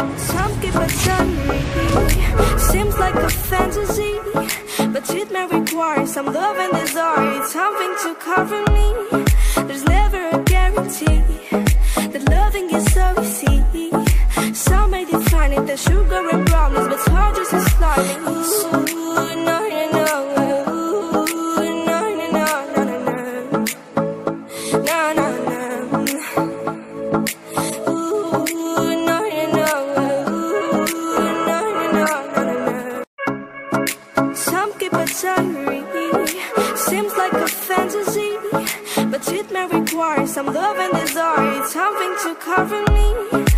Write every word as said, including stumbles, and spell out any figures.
Some keep it sunny, seems like a fantasy, but it may require some love and desire, something to cover me. There's never a guarantee that loving is so easy. Some may define it as sugar and brownies, but hard just as slimy. Ooh, no, no, no. Ooh, no, no, no, no, no, no. No, no, no. Ooh, no, no, no. Ooh, no, no, no, no, no. Some keep it sunny, seems like a fantasy, but it may require some love and desire, something to cover me.